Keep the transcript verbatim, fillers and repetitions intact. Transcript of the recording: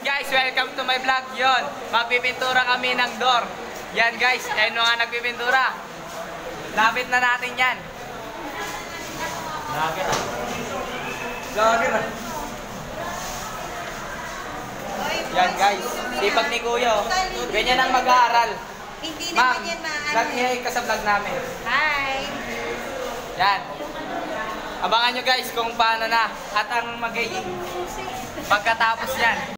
Guys, welcome to my vlog. Yon, magpipintura kami ng door. Yan guys, ayun mga nagpipintura. Lapit na natin yan. Lapit na. Lapit na. Yan guys, sipag ni Kuya. Ganyan ang mag-aaral. Hindi Ma'am, naman yan maano. vlog niya ka sa vlog namin. Hi! Yan. Abangan nyo guys kung paano na at ang magiging pagkatapos yan.